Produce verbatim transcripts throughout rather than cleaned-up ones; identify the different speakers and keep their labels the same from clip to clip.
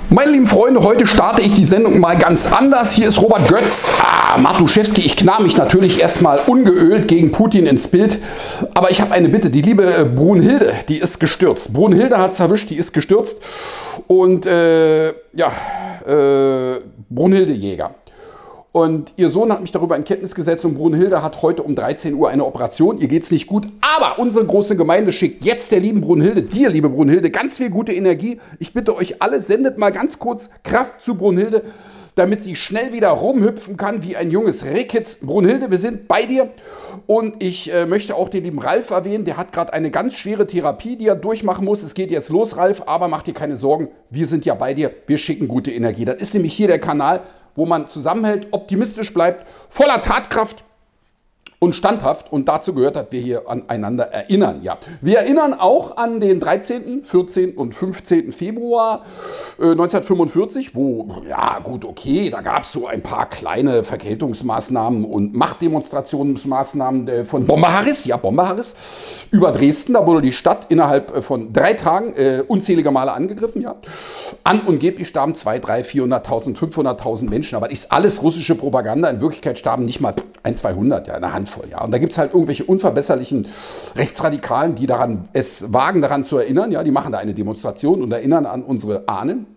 Speaker 1: Meine lieben Freunde, heute starte ich die Sendung mal ganz anders. Hier ist Robert Götz. Ah, Matuszewski, ich knall mich natürlich erstmal ungeölt gegen Putin ins Bild. Aber ich habe eine Bitte. Die liebe Brunhilde, die ist gestürzt. Brunhilde hat es erwischt, die ist gestürzt. Und äh, ja, äh, Brunhilde Jäger. Und ihr Sohn hat mich darüber in Kenntnis gesetzt und Brunhilde hat heute um dreizehn Uhr eine Operation. Ihr geht es nicht gut, aber unsere große Gemeinde schickt jetzt der lieben Brunhilde, dir liebe Brunhilde, ganz viel gute Energie. Ich bitte euch alle, sendet mal ganz kurz Kraft zu Brunhilde, damit sie schnell wieder rumhüpfen kann wie ein junges Rehkitz. Brunhilde, wir sind bei dir und ich äh, möchte auch den lieben Ralf erwähnen. Der hat gerade eine ganz schwere Therapie, die er durchmachen muss. Es geht jetzt los, Ralf, aber mach dir keine Sorgen. Wir sind ja bei dir. Wir schicken gute Energie. Das ist nämlich hier der Kanal, wo man zusammenhält, optimistisch bleibt, voller Tatkraft und standhaft. Und dazu gehört, dass wir hier aneinander erinnern. Ja. Wir erinnern auch an den dreizehnten, vierzehnten und fünfzehnten Februar äh, neunzehnhundertfünfundvierzig, wo, ja gut, okay, da gab es so ein paar kleine Vergeltungsmaßnahmen und Machtdemonstrationsmaßnahmen äh, von Bomber Harris, ja, Bomber Harris, über Dresden. Da wurde die Stadt innerhalb von drei Tagen äh, unzählige Male angegriffen. Ja. An und geblich starben zweihunderttausend, dreihunderttausend, vierhunderttausend, fünfhunderttausend Menschen. Aber das ist alles russische Propaganda. In Wirklichkeit starben nicht mal ein, zweihundert, ja, eine Handvoll. Ja. Und da gibt es halt irgendwelche unverbesserlichen Rechtsradikalen, die daran es wagen, daran zu erinnern. Ja. Die machen da eine Demonstration und erinnern an unsere Ahnen.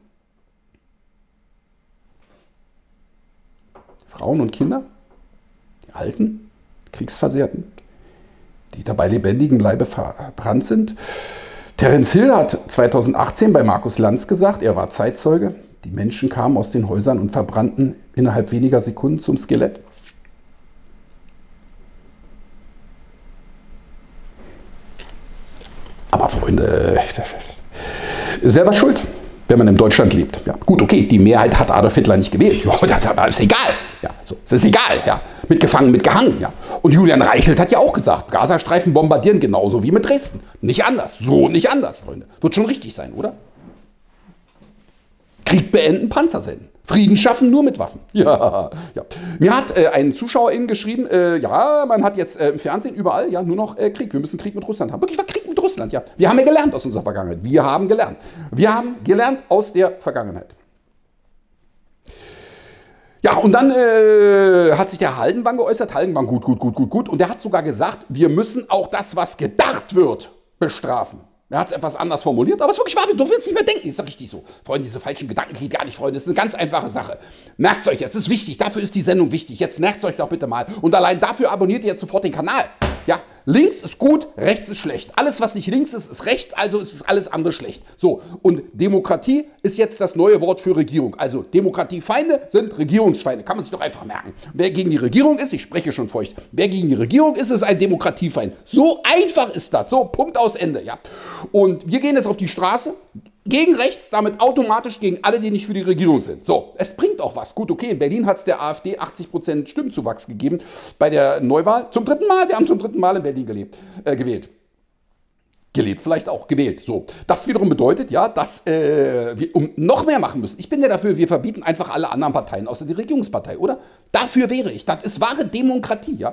Speaker 1: Frauen und Kinder, die Alten, Kriegsversehrten, die dabei lebendigen Leibe verbrannt sind. Terence Hill hat zweitausendachtzehn bei Markus Lanz gesagt, er war Zeitzeuge, die Menschen kamen aus den Häusern und verbrannten innerhalb weniger Sekunden zum Skelett. Aber Freunde, selber schuld, wenn man in Deutschland lebt. Ja, gut, okay, die Mehrheit hat Adolf Hitler nicht gewählt. Jo, das ist egal. Ja, so, das ist egal. Ja, mitgefangen, mitgehangen. Ja. Und Julian Reichelt hat ja auch gesagt, Gazastreifen bombardieren genauso wie mit Dresden. Nicht anders. So nicht anders, Freunde. Wird schon richtig sein, oder? Krieg beenden, Panzer senden. Frieden schaffen nur mit Waffen. Ja, ja. Mir hat äh, ein Zuschauerin geschrieben, äh, ja, man hat jetzt äh, im Fernsehen überall ja nur noch äh, Krieg. Wir müssen Krieg mit Russland haben. Wirklich, war Krieg mit Russland, ja. Wir haben ja gelernt aus unserer Vergangenheit. Wir haben gelernt. Wir haben gelernt aus der Vergangenheit. Ja, und dann äh, hat sich der Haldenwang geäußert. Haldenwang, gut, gut, gut, gut, gut. Und der hat sogar gesagt, wir müssen auch das, was gedacht wird, bestrafen. Er hat es etwas anders formuliert, aber es ist wirklich wahr, du willst nicht mehr denken. Ist doch richtig so. Freunde, diese falschen Gedanken geht gar nicht, Freunde. Das ist eine ganz einfache Sache. Merkt es euch jetzt, das ist wichtig. Dafür ist die Sendung wichtig. Jetzt merkt es euch doch bitte mal. Und allein dafür abonniert ihr jetzt sofort den Kanal. Ja, links ist gut, rechts ist schlecht. Alles, was nicht links ist, ist rechts, also ist es alles andere schlecht. So, und Demokratie ist jetzt das neue Wort für Regierung. Also Demokratiefeinde sind Regierungsfeinde. Kann man sich doch einfach merken. Wer gegen die Regierung ist, ich spreche schon feucht, wer gegen die Regierung ist, ist ein Demokratiefeind. So einfach ist das. So, Punkt aus Ende. Ja. Und wir gehen jetzt auf die Straße. Gegen rechts, damit automatisch gegen alle, die nicht für die Regierung sind. So, es bringt auch was. Gut, okay, in Berlin hat es der AfD achtzig Prozent Stimmenzuwachs gegeben bei der Neuwahl. Zum dritten Mal, wir haben zum dritten Mal in Berlin gelebt, äh, gewählt. Gelebt, vielleicht auch, gewählt. So, das wiederum bedeutet ja, dass äh, wir um noch mehr machen müssen. Ich bin ja dafür, wir verbieten einfach alle anderen Parteien, außer die Regierungspartei, oder? Dafür wäre ich. Das ist wahre Demokratie, ja.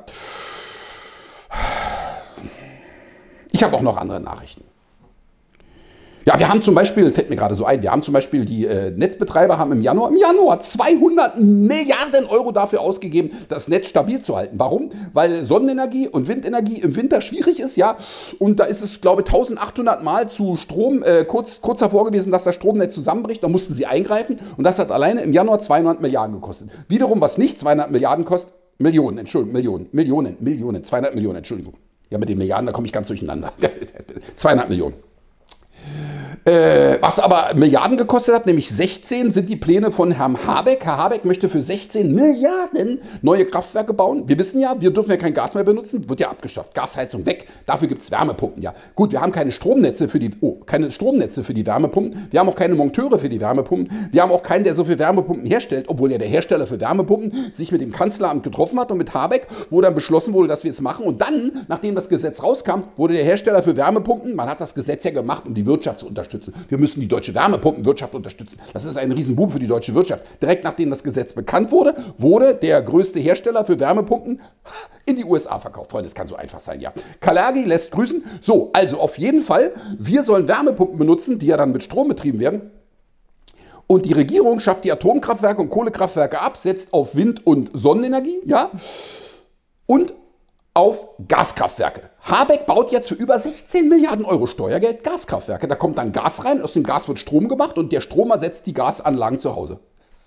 Speaker 1: Ich habe auch noch andere Nachrichten. Ja, wir haben zum Beispiel, fällt mir gerade so ein, wir haben zum Beispiel die äh, Netzbetreiber haben im Januar, im Januar zweihundert Milliarden Euro dafür ausgegeben, das Netz stabil zu halten. Warum? Weil Sonnenenergie und Windenergie im Winter schwierig ist, ja. Und da ist es, glaube ich, eintausendachthundert Mal zu Strom, äh, kurz, kurz davor gewesen, dass das Stromnetz zusammenbricht. Da mussten sie eingreifen. Und das hat alleine im Januar zweihundert Milliarden gekostet. Wiederum, was nicht zweihundert Milliarden kostet, Millionen, Entschuldigung, Millionen, Millionen, Millionen, zweihundert Millionen, Entschuldigung. Ja, mit den Milliarden, da komme ich ganz durcheinander. zweihundert Millionen. Äh, was aber Milliarden gekostet hat, nämlich sechzehn, sind die Pläne von Herrn Habeck. Herr Habeck möchte für sechzehn Milliarden neue Kraftwerke bauen. Wir wissen ja, wir dürfen ja kein Gas mehr benutzen, wird ja abgeschafft. Gasheizung weg, dafür gibt es Wärmepumpen. Ja, gut, wir haben keine Stromnetze für die, oh, keine Stromnetze für die Wärmepumpen. Wir haben auch keine Monteure für die Wärmepumpen. Wir haben auch keinen, der so viel Wärmepumpen herstellt, obwohl ja der Hersteller für Wärmepumpen sich mit dem Kanzleramt getroffen hat und mit Habeck, wo dann beschlossen wurde, dass wir es machen. Und dann, nachdem das Gesetz rauskam, wurde der Hersteller für Wärmepumpen, man hat das Gesetz ja gemacht, um die Wirtschaft zu unterstützen. Wir müssen die deutsche Wärmepumpenwirtschaft unterstützen. Das ist ein Riesenboom für die deutsche Wirtschaft. Direkt nachdem das Gesetz bekannt wurde, wurde der größte Hersteller für Wärmepumpen in die U S A verkauft. Freunde, das kann so einfach sein, ja. Kalergi lässt grüßen. So, also auf jeden Fall, wir sollen Wärmepumpen benutzen, die ja dann mit Strom betrieben werden. Und die Regierung schafft die Atomkraftwerke und Kohlekraftwerke ab, setzt auf Wind- und Sonnenenergie, ja, und auf Gaskraftwerke. Habeck baut jetzt für über sechzehn Milliarden Euro Steuergeld Gaskraftwerke. Da kommt dann Gas rein, aus dem Gas wird Strom gemacht und der Strom ersetzt die Gasanlagen zu Hause.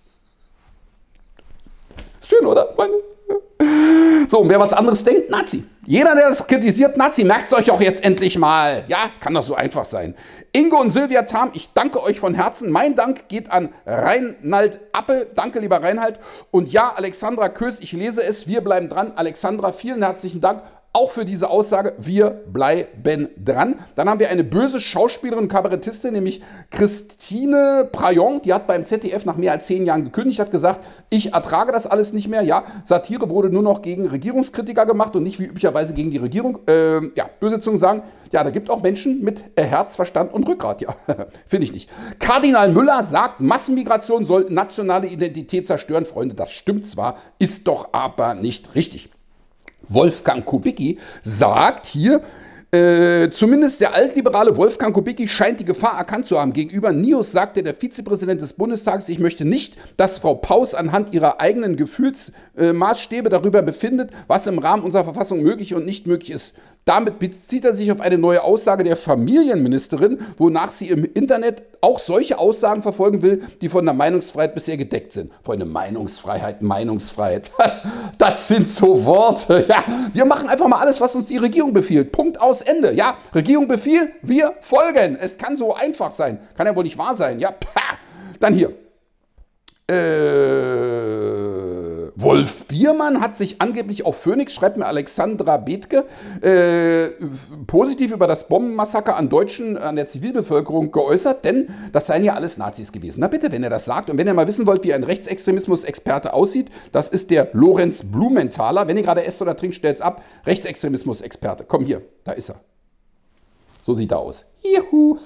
Speaker 1: Schön, oder, Freunde? So, und wer was anderes denkt, Nazi. Jeder, der das kritisiert, Nazi, merkt es euch auch jetzt endlich mal. Ja, kann doch so einfach sein. Ingo und Silvia Tam, ich danke euch von Herzen. Mein Dank geht an Reinhard Appel. Danke, lieber Reinhard. Und ja, Alexandra Kös, ich lese es. Wir bleiben dran. Alexandra, vielen herzlichen Dank. Auch für diese Aussage, wir bleiben dran. Dann haben wir eine böse Schauspielerin und Kabarettistin, nämlich Christine Prayon. Die hat beim Z D F nach mehr als zehn Jahren gekündigt, hat gesagt, ich ertrage das alles nicht mehr. Ja, Satire wurde nur noch gegen Regierungskritiker gemacht und nicht wie üblicherweise gegen die Regierung. Ähm, ja, böse Zungen sagen, ja, da gibt auch Menschen mit Herz, Verstand und Rückgrat. Ja, finde ich nicht. Kardinal Müller sagt, Massenmigration soll nationale Identität zerstören. Freunde, das stimmt zwar, ist doch aber nicht richtig. Wolfgang Kubicki sagt hier, äh, zumindest der altliberale Wolfgang Kubicki scheint die Gefahr erkannt zu haben. Gegenüber Nius sagte der Vizepräsident des Bundestags, ich möchte nicht, dass Frau Paus anhand ihrer eigenen Gefühlsmaßstäbe äh, darüber befindet, was im Rahmen unserer Verfassung möglich und nicht möglich ist. Damit bezieht er sich auf eine neue Aussage der Familienministerin, wonach sie im Internet auch solche Aussagen verfolgen will, die von der Meinungsfreiheit bisher gedeckt sind. Freunde, Meinungsfreiheit, Meinungsfreiheit, das sind so Worte. Ja, wir machen einfach mal alles, was uns die Regierung befiehlt. Punkt, aus, Ende. Ja, Regierung befiehlt, wir folgen. Es kann so einfach sein. Kann ja wohl nicht wahr sein. Ja, pah. Dann hier. Äh... Wolf Biermann hat sich angeblich auf Phoenix, schreibt mir Alexandra Bethke, äh, positiv über das Bombenmassaker an Deutschen, an der Zivilbevölkerung geäußert, denn das seien ja alles Nazis gewesen. Na bitte, wenn er das sagt und wenn ihr mal wissen wollt, wie ein Rechtsextremismus-Experte aussieht, das ist der Lorenz Blumenthaler. Wenn ihr gerade esst oder trinkt, stellt's ab. Rechtsextremismus-Experte. Komm hier, da ist er. So sieht er aus. Juhu.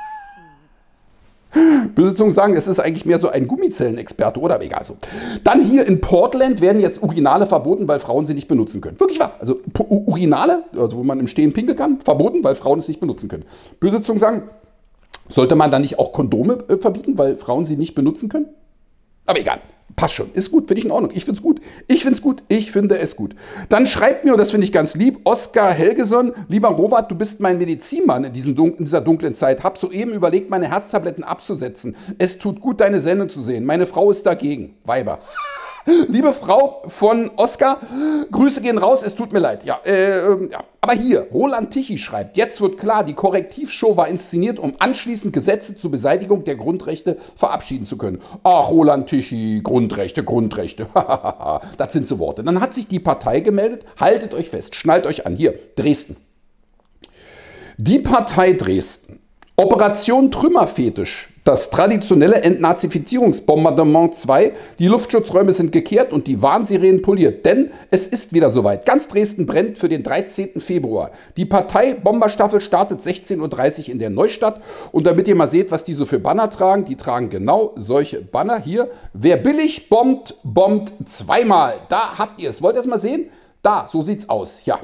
Speaker 1: Böse Zungen sagen, es ist eigentlich mehr so ein Gummizellenexperte, oder? Egal so. Dann hier in Portland werden jetzt Urinale verboten, weil Frauen sie nicht benutzen können. Wirklich wahr. Also Urinale, also wo man im Stehen pinkeln kann, verboten, weil Frauen es nicht benutzen können. Böse Zungen sagen, sollte man dann nicht auch Kondome äh, verbieten, weil Frauen sie nicht benutzen können? Aber egal. Passt schon, ist gut, finde ich in Ordnung. Ich finde es gut, ich finde es gut, ich finde es gut. Dann schreibt mir, und das finde ich ganz lieb, Oskar Helgeson, lieber Robert, du bist mein Medizinmann in, diesen Dun in dieser dunklen Zeit. Hab soeben überlegt, meine Herztabletten abzusetzen. Es tut gut, deine Sendung zu sehen. Meine Frau ist dagegen. Weiber. Liebe Frau von Oskar, Grüße gehen raus, es tut mir leid. Ja, äh, ja. Aber hier, Roland Tichy schreibt, jetzt wird klar, die Korrektivshow war inszeniert, um anschließend Gesetze zur Beseitigung der Grundrechte verabschieden zu können. Ach, Roland Tichy, Grundrechte, Grundrechte, das sind so Worte. Dann hat sich die Partei gemeldet, haltet euch fest, schnallt euch an, hier, Dresden. Die Partei Dresden, Operation Trümmerfetisch, das traditionelle Entnazifizierungsbombardement zwei, die Luftschutzräume sind gekehrt und die Warnsirenen poliert, denn es ist wieder soweit. Ganz Dresden brennt für den dreizehnten Februar. Die Partei-Bomberstaffel startet sechzehn Uhr dreißig in der Neustadt und damit ihr mal seht, was die so für Banner tragen, die tragen genau solche Banner hier. Wer billig bombt, bombt zweimal. Da habt ihr es. Wollt ihr es mal sehen? Da, so sieht's aus. Ja.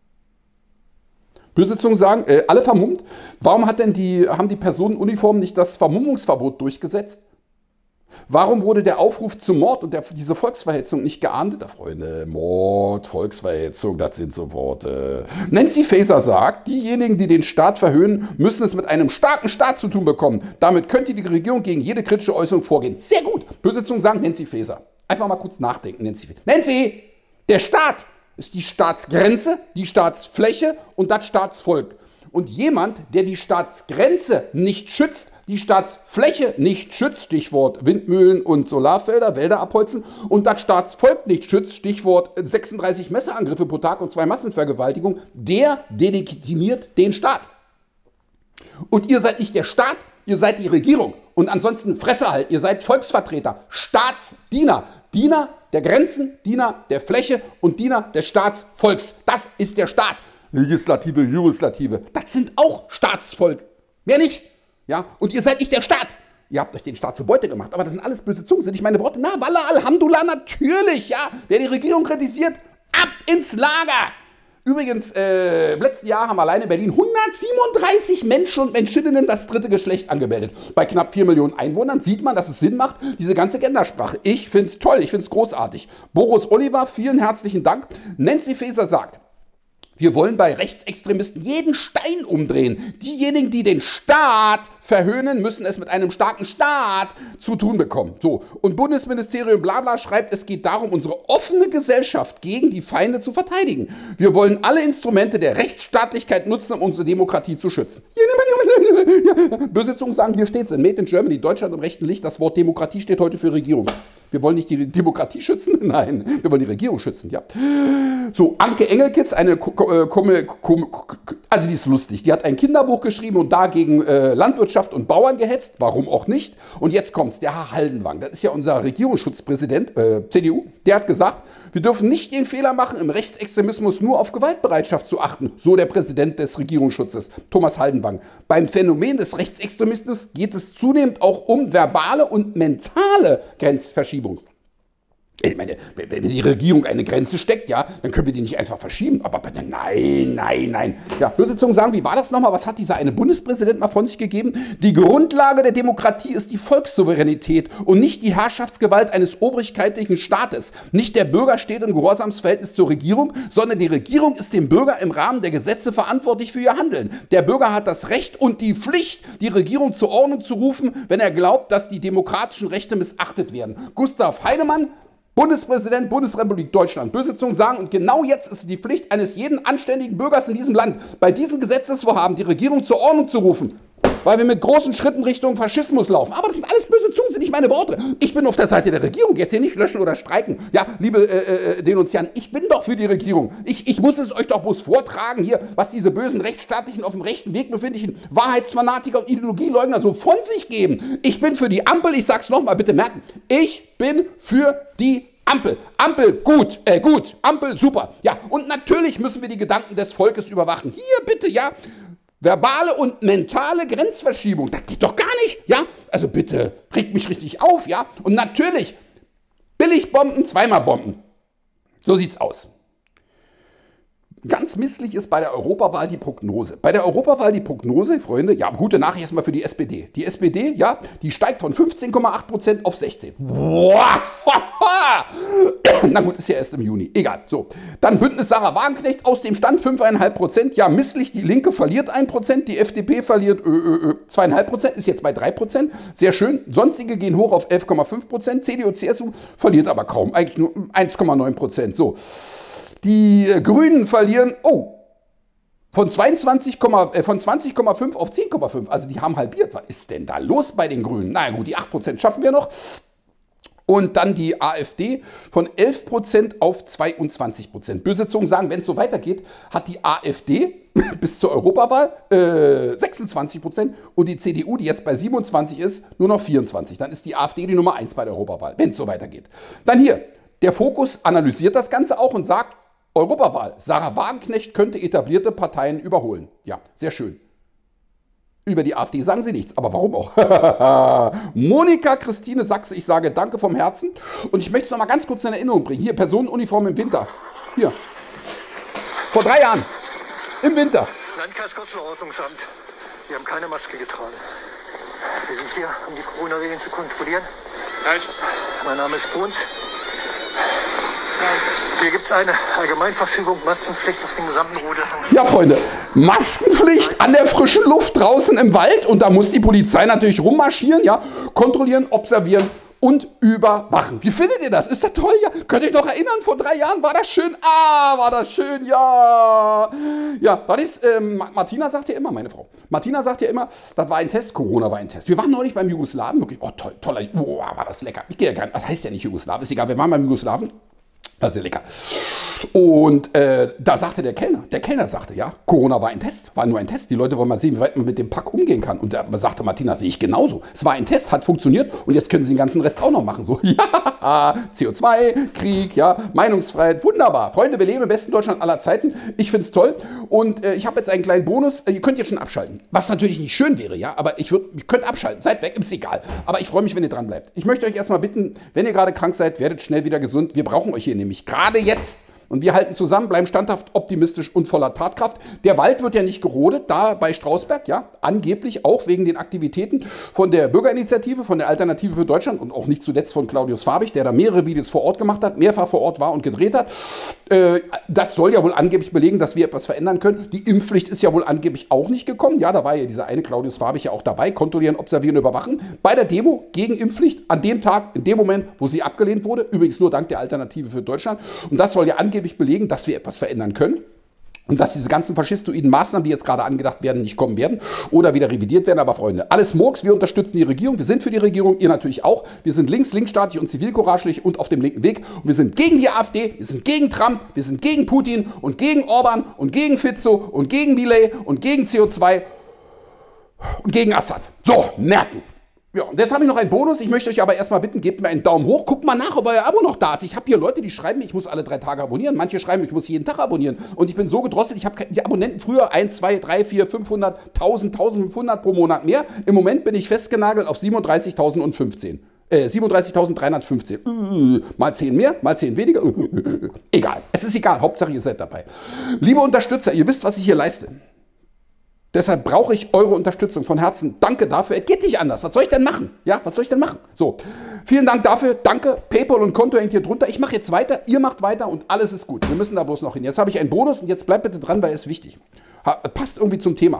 Speaker 1: Böse Zungen sagen, äh, alle vermummt. Warum hat denn die, haben die Personenuniformen nicht das Vermummungsverbot durchgesetzt? Warum wurde der Aufruf zum Mord und der, diese Volksverhetzung nicht geahndet? Da, Freunde, Mord, Volksverhetzung, das sind so Worte. Nancy Faeser sagt, diejenigen, die den Staat verhöhnen, müssen es mit einem starken Staat zu tun bekommen. Damit könnte die Regierung gegen jede kritische Äußerung vorgehen. Sehr gut. Böse Zungen sagen, Nancy Faeser. Einfach mal kurz nachdenken, Nancy. Nancy, der Staat ist die Staatsgrenze, die Staatsfläche und das Staatsvolk. Und jemand, der die Staatsgrenze nicht schützt, die Staatsfläche nicht schützt, Stichwort Windmühlen und Solarfelder, Wälder abholzen, und das Staatsvolk nicht schützt, Stichwort sechsunddreißig Messerangriffe pro Tag und zwei Massenvergewaltigungen, der delegitimiert den Staat. Und ihr seid nicht der Staat, ihr seid die Regierung. Und ansonsten Fresse halt, ihr seid Volksvertreter, Staatsdiener, Diener der Grenzen, Diener der Fläche und Diener des Staatsvolks. Das ist der Staat. Legislative, Jugoslative, das sind auch Staatsvolk. Mehr nicht. Ja? Und ihr seid nicht der Staat. Ihr habt euch den Staat zur Beute gemacht, aber das sind alles böse Zungen, sind nicht meine Worte. Na, Wallah, Alhamdulillah, natürlich, ja. Wer die Regierung kritisiert, ab ins Lager. Übrigens, äh, im letzten Jahr haben alleine in Berlin hundertsiebenunddreißig Menschen und Menschinnen das dritte Geschlecht angemeldet. Bei knapp vier Millionen Einwohnern sieht man, dass es Sinn macht, diese ganze Gendersprache. Ich finde es toll, ich finde es großartig. Boris Oliver, vielen herzlichen Dank. Nancy Faeser sagt, wir wollen bei Rechtsextremisten jeden Stein umdrehen. Diejenigen, die den Staat verhöhnen, müssen es mit einem starken Staat zu tun bekommen. So, und Bundesministerium Blabla schreibt, es geht darum, unsere offene Gesellschaft gegen die Feinde zu verteidigen. Wir wollen alle Instrumente der Rechtsstaatlichkeit nutzen, um unsere Demokratie zu schützen. Böse Zungen sagen, hier steht es in Made in Germany, Deutschland im rechten Licht, das Wort Demokratie steht heute für Regierung. Wir wollen nicht die Demokratie schützen, nein, wir wollen die Regierung schützen, ja. So, Anke Engelkitz, eine, Komme, Komme, also die ist lustig, die hat ein Kinderbuch geschrieben und dagegen äh, Landwirtschaft und Bauern gehetzt, warum auch nicht. Und jetzt kommt's, der Herr Haldenwang, das ist ja unser Regierungsschutzpräsident, äh, C D U, der hat gesagt, wir dürfen nicht den Fehler machen, im Rechtsextremismus nur auf Gewaltbereitschaft zu achten, so der Präsident des Regierungsschutzes, Thomas Haldenwang. Beim Phänomen des Rechtsextremismus geht es zunehmend auch um verbale und mentale Grenzverschiebung. Ich meine, wenn die Regierung eine Grenze steckt, ja, dann können wir die nicht einfach verschieben. Aber nein, nein, nein. Ja, böse Zungen sagen, wie war das nochmal? Was hat dieser eine Bundespräsident mal von sich gegeben? Die Grundlage der Demokratie ist die Volkssouveränität und nicht die Herrschaftsgewalt eines obrigkeitlichen Staates. Nicht der Bürger steht im Gehorsamsverhältnis zur Regierung, sondern die Regierung ist dem Bürger im Rahmen der Gesetze verantwortlich für ihr Handeln. Der Bürger hat das Recht und die Pflicht, die Regierung zur Ordnung zu rufen, wenn er glaubt, dass die demokratischen Rechte missachtet werden. Gustav Heinemann, Bundespräsident, Bundesrepublik Deutschland. Böse Zungen sagen, und genau jetzt ist es die Pflicht eines jeden anständigen Bürgers in diesem Land, bei diesen Gesetzesvorhaben die Regierung zur Ordnung zu rufen, weil wir mit großen Schritten Richtung Faschismus laufen. Aber das sind alles böse Zungen, sind nicht meine Worte. Ich bin auf der Seite der Regierung, jetzt hier nicht löschen oder streiken. Ja, liebe äh, äh, Denunzianten, ich bin doch für die Regierung. Ich, ich muss es euch doch bloß vortragen hier, was diese bösen Rechtsstaatlichen auf dem rechten Weg befindlichen Wahrheitsfanatiker und Ideologieleugner so von sich geben. Ich bin für die Ampel, ich sag's nochmal, bitte merken, ich bin für die Ampel. Ampel, gut, äh, gut, Ampel, super. Ja, und natürlich müssen wir die Gedanken des Volkes überwachen. Hier bitte, ja, verbale und mentale Grenzverschiebung, das geht doch gar nicht, ja? Also bitte, regt mich richtig auf, ja? Und natürlich, Billigbomben, zweimal Bomben. So sieht's aus. Ganz misslich ist bei der Europawahl die Prognose. Bei der Europawahl die Prognose, Freunde, ja, gute Nachricht erstmal für die S P D. Die S P D, ja, die steigt von fünfzehn Komma acht Prozent auf sechzehn. Na gut, ist ja erst im Juni. Egal. So. Dann Bündnis Sarah Wagenknecht aus dem Stand fünf Komma fünf Prozent. Ja, misslich, die Linke verliert ein Prozent, die F D P verliert äh, äh, zwei Komma fünf Prozent, ist jetzt bei drei Prozent. Sehr schön. Sonstige gehen hoch auf elf Komma fünf Prozent. C D U, C S U verliert aber kaum, eigentlich nur eins Komma neun Prozent. So. Die Grünen verlieren, oh, von, zweiundzwanzig, äh, von zwanzig Komma fünf auf zehn Komma fünf. Also die haben halbiert. Was ist denn da los bei den Grünen? Na gut, die acht Prozent schaffen wir noch. Und dann die AfD von elf Prozent auf zweiundzwanzig Prozent. Böse Zungen sagen, wenn es so weitergeht, hat die AfD bis zur Europawahl äh, sechsundzwanzig Prozent und die C D U, die jetzt bei siebenundzwanzig ist, nur noch vierundzwanzig. Dann ist die AfD die Nummer eins bei der Europawahl, wenn es so weitergeht. Dann hier, der Fokus analysiert das Ganze auch und sagt, Europawahl, Sarah Wagenknecht könnte etablierte Parteien überholen. Ja, sehr schön. Über die AfD sagen sie nichts, aber warum auch? Monika Christine Sachse, ich sage danke vom Herzen. Und ich möchte es noch mal ganz kurz in Erinnerung bringen. Hier, Personenuniform im Winter. Hier. Vor drei Jahren. Im Winter.
Speaker 2: Landkreiskostenordnungsamt. Wir haben keine Maske getragen. Wir sind hier, um die Corona-Regeln zu kontrollieren. Mein Name ist Bruns. Hier gibt es eine Allgemeinverfügung, Maskenpflicht auf den gesamten Route.
Speaker 1: Ja, Freunde, Maskenpflicht an der frischen Luft draußen im Wald. Und da muss die Polizei natürlich rummarschieren, ja, kontrollieren, observieren und überwachen. Wie findet ihr das? Ist das toll? Ja? Könnt ihr euch noch erinnern, vor drei Jahren war das schön? Ah, war das schön, ja. Ja, das ist, ähm, Martina sagt ja immer, meine Frau, Martina sagt ja immer, das war ein Test, Corona war ein Test. Wir waren neulich beim Jugoslawen, wirklich, oh toll, toller, oh, war das lecker. Ich gehe ja gar nicht, das heißt ja nicht Jugoslawen, ist egal, wir waren beim Jugoslawen. Das ist ja lecker. Und äh, da sagte der Kellner, der Kellner sagte, ja, Corona war ein Test, war nur ein Test. Die Leute wollen mal sehen, wie weit man mit dem Pack umgehen kann. Und da sagte Martina, sehe ich genauso. Es war ein Test, hat funktioniert und jetzt können sie den ganzen Rest auch noch machen. So, ja, C O zwei, Krieg, ja, Meinungsfreiheit, wunderbar. Freunde, wir leben im besten Deutschland aller Zeiten. Ich finde es toll. Und äh, ich habe jetzt einen kleinen Bonus. Ihr könnt jetzt schon abschalten. Was natürlich nicht schön wäre, ja, aber ich würde, ihr könnt abschalten. Seid weg, ist egal. Aber ich freue mich, wenn ihr dran bleibt. Ich möchte euch erstmal bitten, wenn ihr gerade krank seid, werdet schnell wieder gesund. Wir brauchen euch hier nämlich gerade jetzt. Und wir halten zusammen, bleiben standhaft, optimistisch und voller Tatkraft. Der Wald wird ja nicht gerodet, da bei Strausberg, ja, angeblich auch wegen den Aktivitäten von der Bürgerinitiative, von der Alternative für Deutschland und auch nicht zuletzt von Claudius Farbig, der da mehrere Videos vor Ort gemacht hat, mehrfach vor Ort war und gedreht hat. Äh, das soll ja wohl angeblich belegen, dass wir etwas verändern können. Die Impfpflicht ist ja wohl angeblich auch nicht gekommen. Ja, da war ja dieser eine Claudius Farbig ja auch dabei, kontrollieren, observieren, überwachen. Bei der Demo gegen Impfpflicht an dem Tag, in dem Moment, wo sie abgelehnt wurde, übrigens nur dank der Alternative für Deutschland. Und das soll ja angeblich belegen, dass wir etwas verändern können und dass diese ganzen faschistoiden Maßnahmen, die jetzt gerade angedacht werden, nicht kommen werden oder wieder revidiert werden. Aber Freunde, alles Murks, wir unterstützen die Regierung, wir sind für die Regierung, ihr natürlich auch. Wir sind links, linksstaatlich und zivilcouragelig und auf dem linken Weg. Und wir sind gegen die AfD, wir sind gegen Trump, wir sind gegen Putin und gegen Orban und gegen Fico und gegen Milei und gegen C O zwei und gegen Assad. So, merken. Ja, und jetzt habe ich noch einen Bonus. Ich möchte euch aber erstmal bitten, gebt mir einen Daumen hoch. Guckt mal nach, ob euer Abo noch da ist. Ich habe hier Leute, die schreiben mir, ich muss alle drei Tage abonnieren. Manche schreiben, ich muss jeden Tag abonnieren. Und ich bin so gedrosselt, ich habe die Abonnenten früher eins, zwei, drei, vier, fünfhundert, tausend, tausendfünfhundert pro Monat mehr. Im Moment bin ich festgenagelt auf siebenunddreißigtausendfünfzehn. Äh, siebenunddreißigtausenddreihundertfünfzehn. Uh, mal zehn mehr, mal zehn weniger. Uh, egal. Es ist egal. Hauptsache, ihr seid dabei. Liebe Unterstützer, ihr wisst, was ich hier leiste. Deshalb brauche ich eure Unterstützung von Herzen. Danke dafür. Es geht nicht anders. Was soll ich denn machen? Ja, was soll ich denn machen? So, vielen Dank dafür. Danke. PayPal und Konto hängt hier drunter. Ich mache jetzt weiter. Ihr macht weiter und alles ist gut. Wir müssen da bloß noch hin. Jetzt habe ich einen Bonus und jetzt bleibt bitte dran, weil es ist wichtig. Ha, passt irgendwie zum Thema.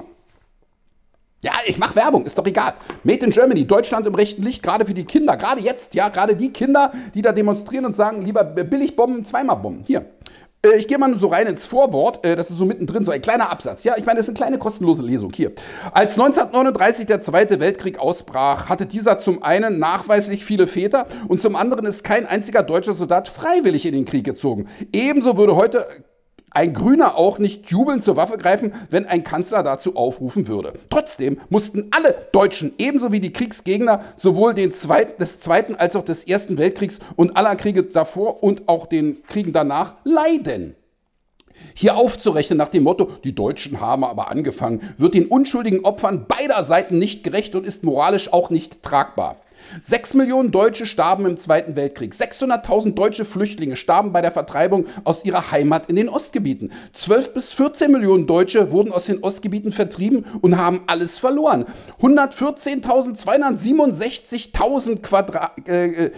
Speaker 1: Ja, ich mache Werbung, ist doch egal. Made in Germany, Deutschland im rechten Licht, gerade für die Kinder. Gerade jetzt, ja, gerade die Kinder, die da demonstrieren und sagen, lieber Billigbomben, zweimal Bomben. Hier. Ich gehe mal so rein ins Vorwort, das ist so mittendrin, so ein kleiner Absatz. Ja, ich meine, das ist eine kleine kostenlose Lesung. Hier. Als neunzehnhundertneununddreißig der Zweite Weltkrieg ausbrach, hatte dieser zum einen nachweislich viele Väter und zum anderen ist kein einziger deutscher Soldat freiwillig in den Krieg gezogen. Ebenso würde heute ein Grüner auch nicht jubelnd zur Waffe greifen, wenn ein Kanzler dazu aufrufen würde. Trotzdem mussten alle Deutschen, ebenso wie die Kriegsgegner, sowohl den Zweiten, des Zweiten als auch des Ersten Weltkriegs und aller Kriege davor und auch den Kriegen danach leiden. Hier aufzurechnen nach dem Motto, die Deutschen haben aber angefangen, wird den unschuldigen Opfern beider Seiten nicht gerecht und ist moralisch auch nicht tragbar. Sechs Millionen Deutsche starben im Zweiten Weltkrieg. sechshunderttausend deutsche Flüchtlinge starben bei der Vertreibung aus ihrer Heimat in den Ostgebieten. zwölf bis vierzehn Millionen Deutsche wurden aus den Ostgebieten vertrieben und haben alles verloren. hundertvierzehntausendzweihundertsiebenundsechzigtausend Quadrat... Äh,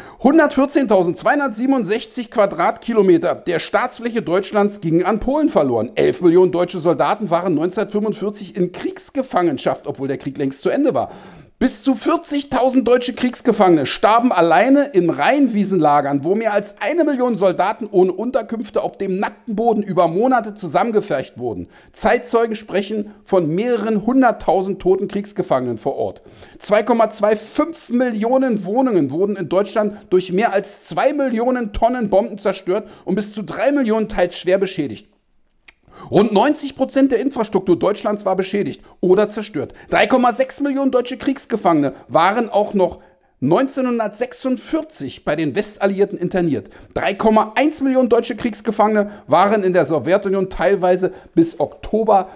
Speaker 1: hundertvierzehntausendzweihundertsiebenundsechzig Quadratkilometer der Staatsfläche Deutschlands gingen an Polen verloren. elf Millionen deutsche Soldaten waren neunzehnhundertfünfundvierzig in Kriegsgefangenschaft, obwohl der Krieg längst zu Ende war. Bis zu vierzigtausend deutsche Kriegsgefangene starben alleine in Rheinwiesenlagern, wo mehr als eine Million Soldaten ohne Unterkünfte auf dem nackten Boden über Monate zusammengefercht wurden. Zeitzeugen sprechen von mehreren hunderttausend toten Kriegsgefangenen vor Ort. zwei Komma fünfundzwanzig Millionen Wohnungen wurden in Deutschland durch mehr als zwei Millionen Tonnen Bomben zerstört und bis zu drei Millionen teils schwer beschädigt. Rund neunzig Prozent der Infrastruktur Deutschlands war beschädigt oder zerstört. drei Komma sechs Millionen deutsche Kriegsgefangene waren auch noch neunzehnhundertsechsundvierzig bei den Westalliierten interniert. drei Komma eins Millionen deutsche Kriegsgefangene waren in der Sowjetunion teilweise bis Oktober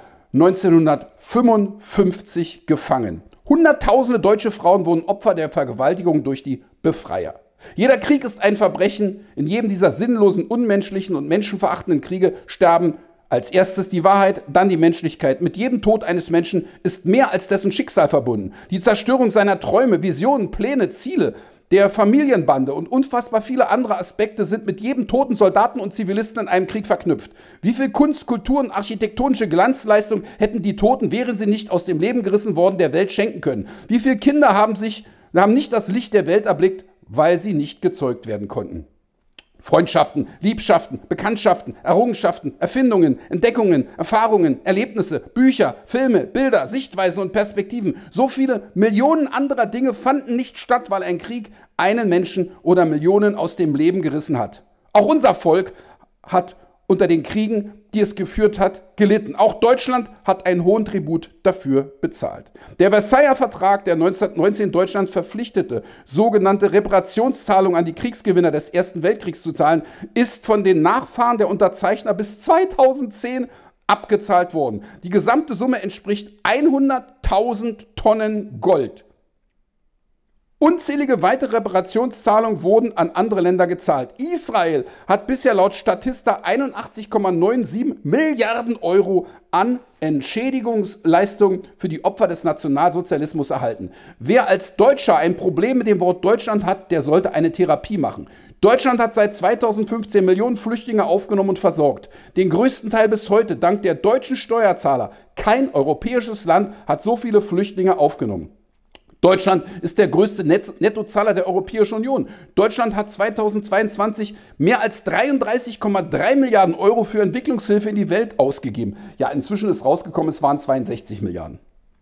Speaker 1: neunzehnhundertfünfundfünfzig gefangen. Hunderttausende deutsche Frauen wurden Opfer der Vergewaltigung durch die Befreier. Jeder Krieg ist ein Verbrechen. In jedem dieser sinnlosen, unmenschlichen und menschenverachtenden Kriege sterben als erstes die Wahrheit, dann die Menschlichkeit. Mit jedem Tod eines Menschen ist mehr als dessen Schicksal verbunden. Die Zerstörung seiner Träume, Visionen, Pläne, Ziele, der Familienbande und unfassbar viele andere Aspekte sind mit jedem toten Soldaten und Zivilisten in einem Krieg verknüpft. Wie viel Kunst, Kultur und architektonische Glanzleistung hätten die Toten, wären sie nicht aus dem Leben gerissen worden, der Welt schenken können? Wie viele Kinder haben, sich, haben nicht das Licht der Welt erblickt, weil sie nicht gezeugt werden konnten? Freundschaften, Liebschaften, Bekanntschaften, Errungenschaften, Erfindungen, Entdeckungen, Erfahrungen, Erlebnisse, Bücher, Filme, Bilder, Sichtweisen und Perspektiven. So viele Millionen anderer Dinge fanden nicht statt, weil ein Krieg einen Menschen oder Millionen aus dem Leben gerissen hat. Auch unser Volk hat unter den Kriegen, die es geführt hat, gelitten. Auch Deutschland hat einen hohen Tribut dafür bezahlt. Der Versailler Vertrag, der neunzehnhundertneunzehn Deutschland verpflichtete, sogenannte Reparationszahlung an die Kriegsgewinner des Ersten Weltkriegs zu zahlen, ist von den Nachfahren der Unterzeichner bis zweitausendzehn abgezahlt worden. Die gesamte Summe entspricht hunderttausend Tonnen Gold. Unzählige weitere Reparationszahlungen wurden an andere Länder gezahlt. Israel hat bisher laut Statista einundachtzig Komma siebenundneunzig Milliarden Euro an Entschädigungsleistungen für die Opfer des Nationalsozialismus erhalten. Wer als Deutscher ein Problem mit dem Wort Deutschland hat, der sollte eine Therapie machen. Deutschland hat seit zweitausendfünfzehn Millionen Flüchtlinge aufgenommen und versorgt. Den größten Teil bis heute dank der deutschen Steuerzahler. Kein europäisches Land hat so viele Flüchtlinge aufgenommen. Deutschland ist der größte Net- Nettozahler der Europäischen Union. Deutschland hat zweitausendzweiundzwanzig mehr als dreiunddreißig Komma drei Milliarden Euro für Entwicklungshilfe in die Welt ausgegeben. Ja, inzwischen ist rausgekommen, es waren zweiundsechzig Milliarden.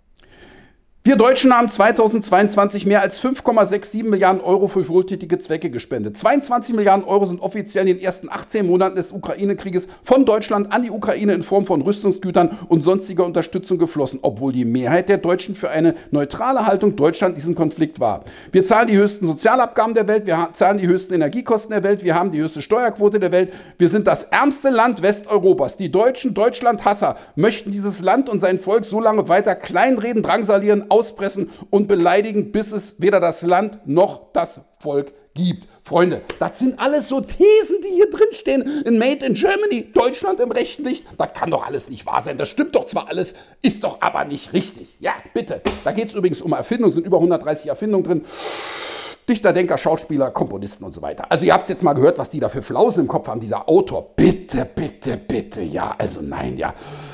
Speaker 1: Wir Deutschen haben zweitausendzweiundzwanzig mehr als fünf Komma siebenundsechzig Milliarden Euro für wohltätige Zwecke gespendet. zweiundzwanzig Milliarden Euro sind offiziell in den ersten achtzehn Monaten des Ukraine-Krieges von Deutschland an die Ukraine in Form von Rüstungsgütern und sonstiger Unterstützung geflossen, obwohl die Mehrheit der Deutschen für eine neutrale Haltung Deutschland in diesem Konflikt war. Wir zahlen die höchsten Sozialabgaben der Welt, wir zahlen die höchsten Energiekosten der Welt, wir haben die höchste Steuerquote der Welt, wir sind das ärmste Land Westeuropas. Die deutschen Deutschland-Hasser möchten dieses Land und sein Volk so lange weiter kleinreden, drangsalieren, auspressen und beleidigen, bis es weder das Land noch das Volk gibt. Freunde, das sind alles so Thesen, die hier drin stehen. In Made in Germany, Deutschland im rechten Licht. Das kann doch alles nicht wahr sein. Das stimmt doch zwar alles, ist doch aber nicht richtig. Ja, bitte. Da geht es übrigens um Erfindungen, sind über hundertdreißig Erfindungen drin. Dichter, Denker, Schauspieler, Komponisten und so weiter. Also ihr habt es jetzt mal gehört, was die da für Flausen im Kopf haben, dieser Autor. Bitte, bitte, bitte. Ja, also nein, ja.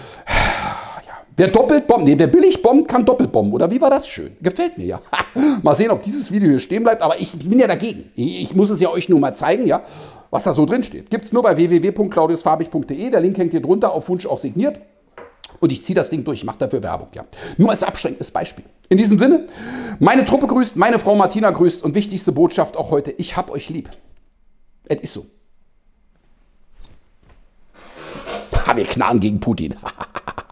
Speaker 1: Wer doppelt bombt, nee, wer billig bombt, kann doppelt bomben. Oder wie war das? Schön. Gefällt mir ja. Mal sehen, ob dieses Video hier stehen bleibt. Aber ich bin ja dagegen. Ich muss es ja euch nur mal zeigen, ja, was da so drin steht. Gibt es nur bei w w w punkt claudius farbig punkt de. Der Link hängt hier drunter, auf Wunsch auch signiert. Und ich ziehe das Ding durch, mache dafür Werbung. Ja. Nur als abschränkendes Beispiel. In diesem Sinne, meine Truppe grüßt, meine Frau Martina grüßt. Und wichtigste Botschaft auch heute, ich hab euch lieb. Es ist so. Ha, wir knarren gegen Putin.